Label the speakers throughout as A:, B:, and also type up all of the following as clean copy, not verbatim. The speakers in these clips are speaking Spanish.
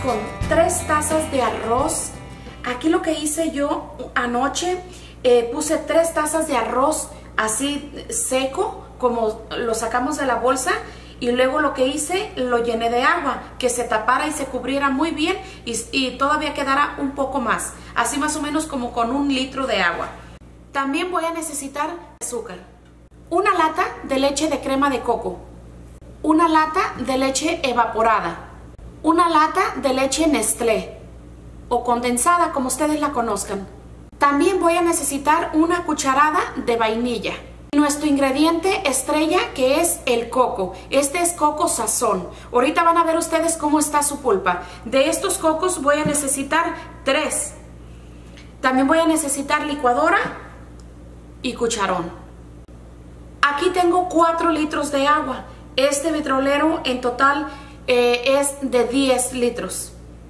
A: con 3 tazas de arroz. Aquí lo que hice yo anoche, puse 3 tazas de arroz así seco, como lo sacamos de la bolsa, y luego lo que hice, lo llené de agua, que se tapara y se cubriera muy bien y todavía quedara un poco más, así más o menos como con 1 litro de agua. También voy a necesitar azúcar, una lata de leche de crema de coco, una lata de leche evaporada, una lata de leche Nestlé o condensada, como ustedes la conozcan. También voy a necesitar una cucharada de vainilla. Nuestro ingrediente estrella, que es el coco. Este es coco sazón. Ahorita van a ver ustedes cómo está su pulpa. De estos cocos voy a necesitar 3. También voy a necesitar licuadora y cucharón. Aquí tengo 4 litros de agua. Este vitrolero en total es de 10 litros.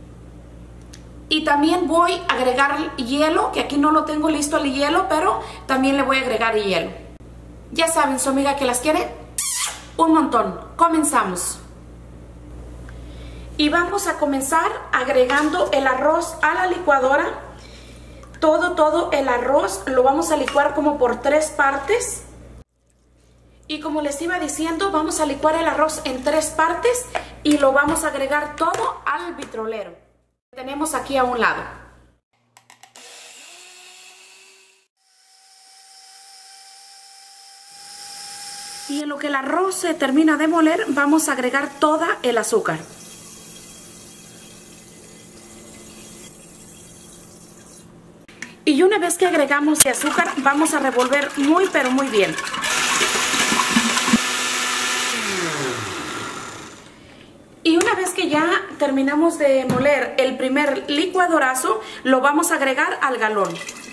A: Y también voy a agregar hielo, que aquí no lo tengo listo el hielo, pero también le voy a agregar hielo. Ya saben, su amiga que las quiere un montón. Comenzamos. Y vamos a comenzar agregando el arroz a la licuadora. Todo el arroz lo vamos a licuar como por 3 partes. Y como les iba diciendo, vamos a licuar el arroz en 3 partes y lo vamos a agregar todo al vitrolero. Tenemos aquí a un lado. Y en lo que el arroz se termina de moler, vamos a agregar toda el azúcar. Y una vez que agregamos el azúcar, vamos a revolver muy pero muy bien. Y una vez que ya terminamos de moler el primer licuadorazo, lo vamos a agregar al galón.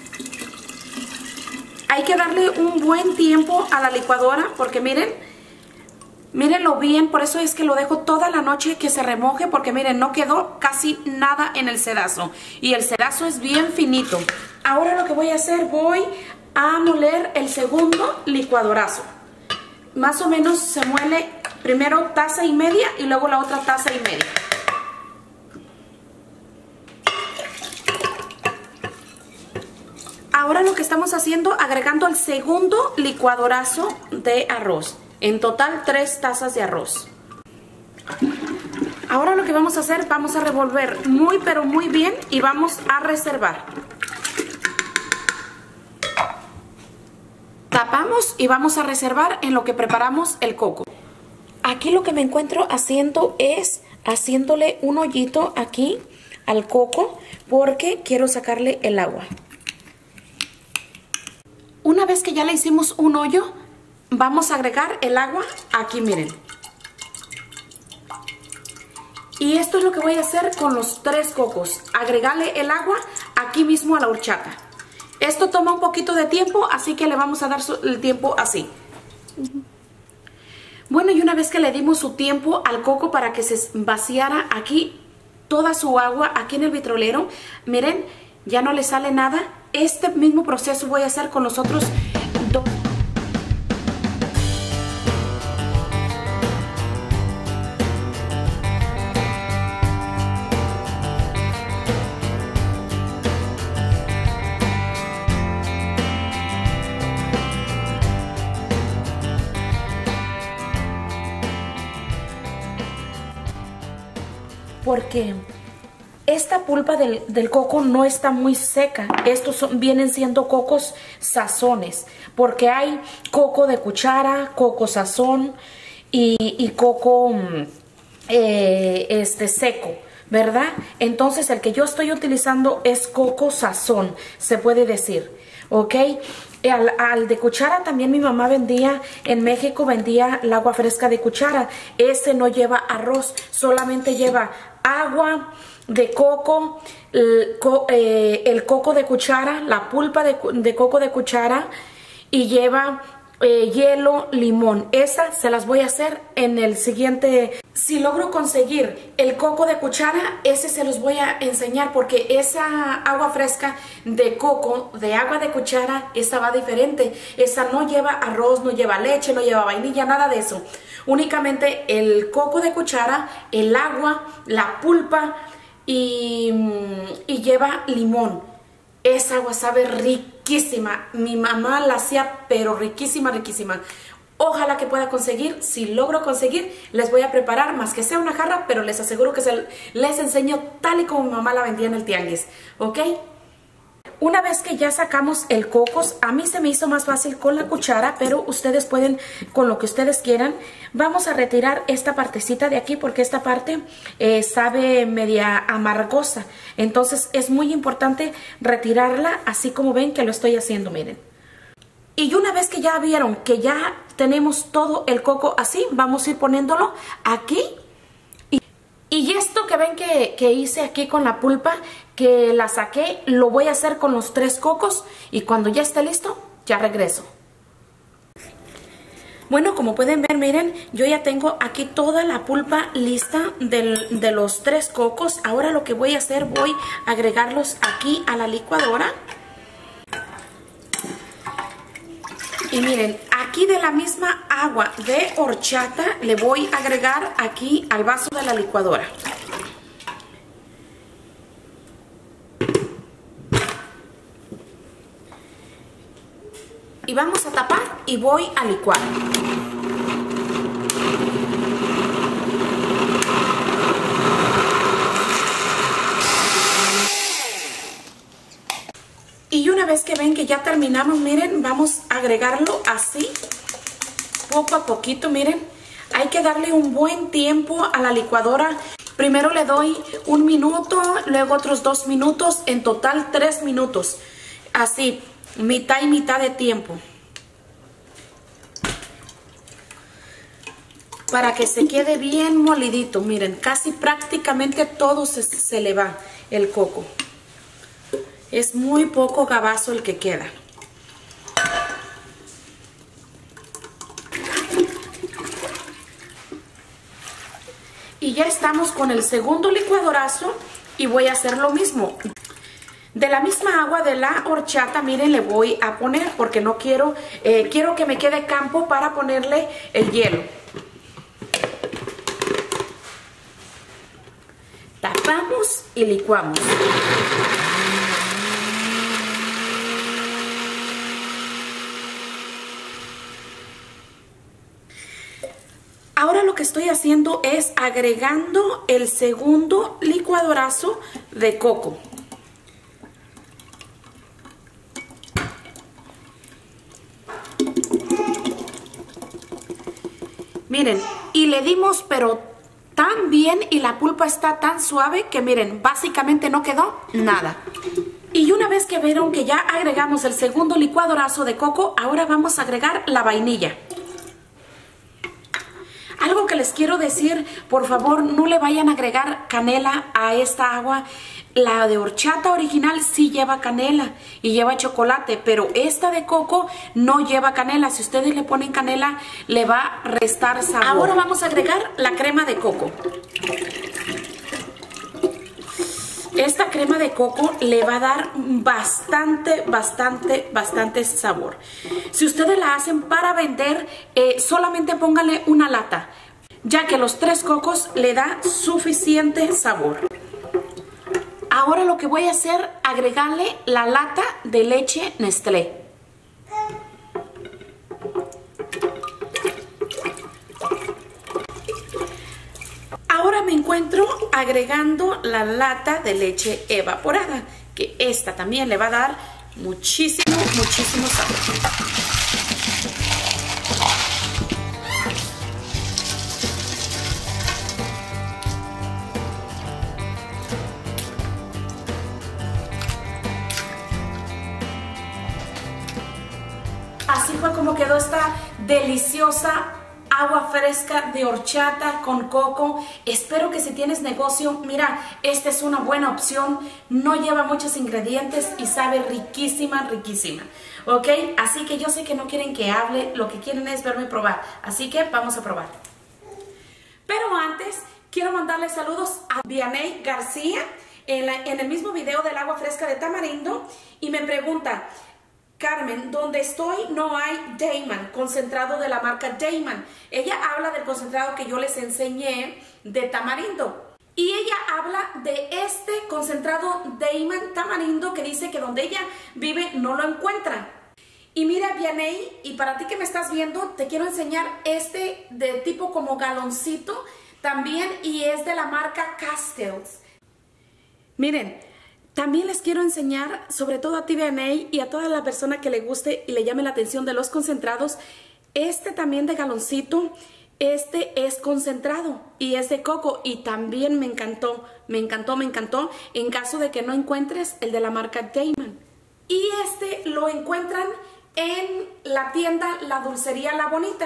A: Hay que darle un buen tiempo a la licuadora porque mírenlo bien, por eso es que lo dejo toda la noche que se remoje, porque miren, no quedó casi nada en el sedazo y el sedazo es bien finito. Ahora lo que voy a hacer, voy a moler el segundo licuadorazo. Más o menos se muele primero 1,5 tazas y luego la otra 1,5 tazas. Ahora lo que estamos haciendo, agregando el segundo licuadorazo de arroz. En total 3 tazas de arroz. Ahora lo que vamos a hacer, vamos a revolver muy pero muy bien y vamos a reservar. Tapamos y vamos a reservar en lo que preparamos el coco. Aquí lo que me encuentro haciendo es haciéndole un hoyito aquí al coco porque quiero sacarle el agua. Una vez que ya le hicimos un hoyo, vamos a agregar el agua aquí, miren. Y esto es lo que voy a hacer con los 3 cocos. Agregarle el agua aquí mismo a la horchata. Esto toma un poquito de tiempo, así que le vamos a dar el tiempo así. Bueno, y una vez que le dimos su tiempo al coco para que se vaciara aquí toda su agua aquí en el vitrolero, miren, ya no le sale nada. Este mismo proceso voy a hacer con los otros 2. Porque esta pulpa del coco no está muy seca. Estos vienen siendo cocos sazones, porque hay coco de cuchara, coco sazón y coco seco, ¿verdad? Entonces el que yo estoy utilizando es coco sazón, se puede decir, ¿ok? Al de cuchara también mi mamá vendía, en México vendía el agua fresca de cuchara. Ese no lleva arroz, solamente lleva agua de coco, el coco de cuchara, la pulpa de coco de cuchara, y lleva hielo, limón. Esas se las voy a hacer en el siguiente. Si logro conseguir el coco de cuchara, ese se los voy a enseñar, porque esa agua fresca de coco, de agua de cuchara, esa va diferente. Esa no lleva arroz, no lleva leche, no lleva vainilla, nada de eso. Únicamente el coco de cuchara, el agua, la pulpa, y lleva limón. Esa agua sabe riquísima. Mi mamá la hacía, pero riquísima, riquísima. Ojalá que pueda conseguir. Si logro conseguir, les voy a preparar, más que sea una jarra, pero les aseguro que les enseño tal y como mi mamá la vendía en el tianguis. ¿Ok? Una vez que ya sacamos el cocos, a mí se me hizo más fácil con la cuchara, pero ustedes pueden con lo que ustedes quieran. Vamos a retirar esta partecita de aquí porque esta parte sabe media amargosa. Entonces es muy importante retirarla, así como ven que lo estoy haciendo, miren. Y una vez que ya vieron que ya tenemos todo el coco así, vamos a ir poniéndolo aquí. Y esto que ven que hice aquí con la pulpa, que la saqué, lo voy a hacer con los 3 cocos y cuando ya esté listo, ya regreso. Bueno, como pueden ver, miren, yo ya tengo aquí toda la pulpa lista de los 3 cocos. Ahora lo que voy a hacer, voy a agregarlos aquí a la licuadora. Y miren, aquí de la misma agua de horchata le voy a agregar aquí al vaso de la licuadora. Y vamos a tapar y voy a licuar. Y una vez que ven que ya terminamos, miren, vamos a agregarlo así, poco a poquito, miren. Hay que darle un buen tiempo a la licuadora. Primero le doy 1 minuto, luego otros 2 minutos, en total 3 minutos. Así, mitad y mitad de tiempo. Para que se quede bien molidito, miren, casi prácticamente todo se le va el coco. Es muy poco gabazo el que queda. Y ya estamos con el segundo licuadorazo y voy a hacer lo mismo. De la misma agua de la horchata, miren, le voy a poner porque no quiero, quiero que me quede campo para ponerle el hielo. Tapamos y licuamos. Ahora lo que estoy haciendo es agregando el segundo licuadorazo de coco. Miren, y le dimos pero tan bien y la pulpa está tan suave que miren, básicamente no quedó nada. Y una vez que vieron que ya agregamos el segundo licuadorazo de coco, ahora vamos a agregar la vainilla. Algo que les quiero decir, por favor, no le vayan a agregar canela a esta agua. La de horchata original sí lleva canela y lleva chocolate, pero esta de coco no lleva canela. Si ustedes le ponen canela, le va a restar sabor. Ahora vamos a agregar la crema de coco. Esta crema de coco le va a dar bastante sabor. Si ustedes la hacen para vender, solamente pónganle una lata, ya que los 3 cocos le da suficiente sabor. Ahora lo que voy a hacer, agregarle la lata de leche Nestlé. Ahora me encuentro agregando la lata de leche evaporada, que esta también le va a dar muchísimo sabor. Así fue como quedó esta deliciosa agua fresca de horchata con coco. Espero que si tienes negocio, mira, esta es una buena opción. No lleva muchos ingredientes y sabe riquísima, riquísima. ¿Ok? Así que yo sé que no quieren que hable, lo que quieren es verme probar. Así que vamos a probar. Pero antes, quiero mandarle saludos a Vianey García en el mismo video del agua fresca de tamarindo. Y me pregunta: Carmen, donde estoy no hay Daymane, concentrado de la marca Daymane. Ella habla del concentrado que yo les enseñé de tamarindo. Y ella habla de este concentrado Daymane Tamarindo que dice que donde ella vive no lo encuentran. Y mira, Vianey, y para ti que me estás viendo, te quiero enseñar este de tipo como galoncito también, y es de la marca Castells. Miren, también les quiero enseñar, sobre todo a ti, Vianey, y a toda la persona que le guste y le llame la atención de los concentrados, este también de galoncito. Este es concentrado y es de coco y también me encantó, me encantó, me encantó. En caso de que no encuentres el de la marca Daymane. Y este lo encuentran en la tienda La Dulcería La Bonita.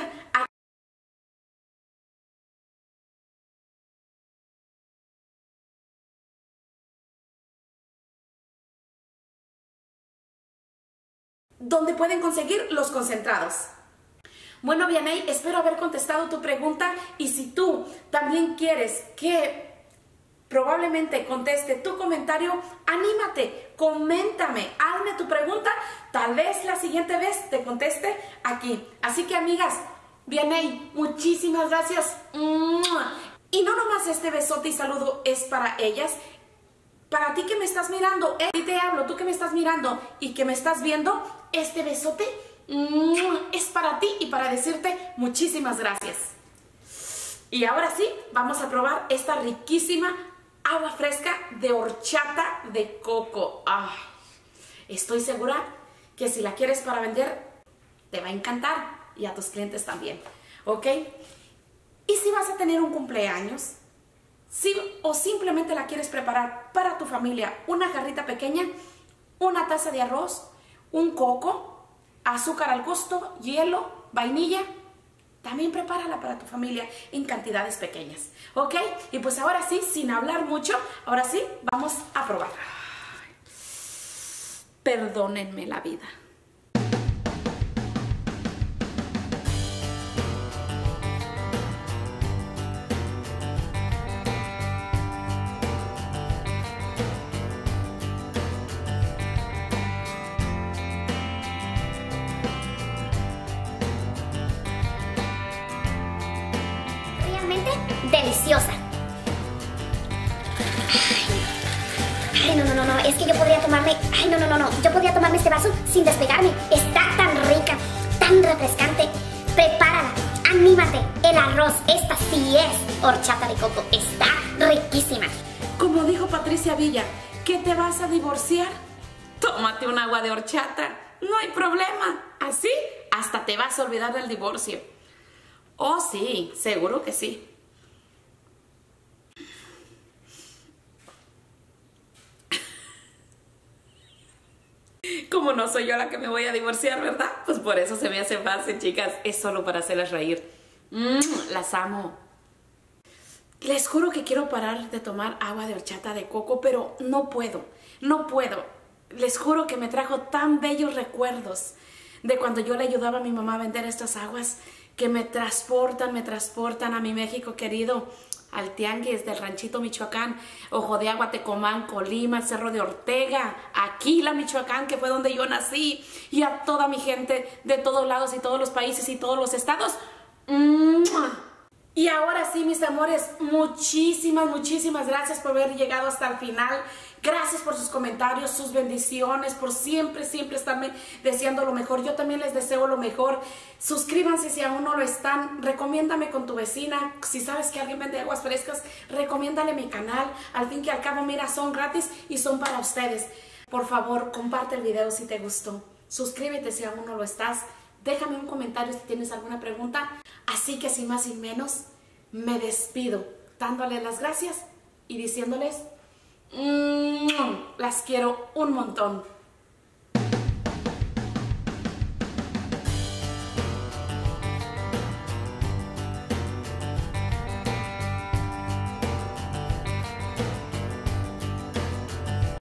A: Donde pueden conseguir los concentrados. Bueno, Vianey, espero haber contestado tu pregunta, y si tú también quieres que probablemente conteste tu comentario, anímate, coméntame, hazme tu pregunta, tal vez la siguiente vez te conteste aquí. Así que, amigas, Vianey, muchísimas gracias. Y no nomás este besote y saludo es para ellas. Para ti que me estás mirando, y te hablo, tú que me estás mirando y que me estás viendo, este besote es para ti y para decirte muchísimas gracias. Y ahora sí, vamos a probar esta riquísima agua fresca de horchata de coco. Estoy segura que si la quieres para vender, te va a encantar, y a tus clientes también, ¿ok? Y si vas a tener un cumpleaños, o simplemente la quieres preparar para tu familia, una jarrita pequeña, una taza de arroz, un coco, azúcar al gusto, hielo, vainilla, también prepárala para tu familia en cantidades pequeñas, ¿ok? Y pues ahora sí, sin hablar mucho, ahora sí, vamos a probar. Perdónenme la vida.
B: Deliciosa. Ay, no, es que yo podría tomarme, yo podría tomarme este vaso sin despegarme. Está tan rica, tan refrescante. Prepárala, anímate. El arroz, esta sí es horchata de coco, está riquísima.
A: Como dijo Patricia Villa, ¿que te vas a divorciar? Tómate un agua de horchata, no hay problema. Así hasta te vas a olvidar del divorcio. Oh sí, seguro que sí. Como no soy yo la que me voy a divorciar, ¿verdad? Pues por eso se me hace fácil, chicas. Es solo para hacerlas reír. Las amo. Les juro que quiero parar de tomar agua de horchata de coco, pero no puedo. No puedo. Les juro que me trajo tan bellos recuerdos de cuando yo le ayudaba a mi mamá a vender estas aguas, que me transportan a mi México querido, al tianguis del Ranchito Michoacán, Ojo de Agua, Tecomán, Colima, el Cerro de Ortega, Aquila, Michoacán, que fue donde yo nací, y a toda mi gente de todos lados y todos los países y todos los estados. Y ahora sí, mis amores, muchísimas gracias por haber llegado hasta el final. Gracias por sus comentarios, sus bendiciones, por siempre estarme deseando lo mejor. Yo también les deseo lo mejor. Suscríbanse si aún no lo están. Recomiéndame con tu vecina. Si sabes que alguien vende aguas frescas, recomiéndale mi canal. Al fin y al cabo, mira, son gratis y son para ustedes. Por favor, comparte el video si te gustó. Suscríbete si aún no lo estás. Déjame un comentario si tienes alguna pregunta. Así que sin más y menos, me despido dándoles las gracias y diciéndoles: las quiero un montón.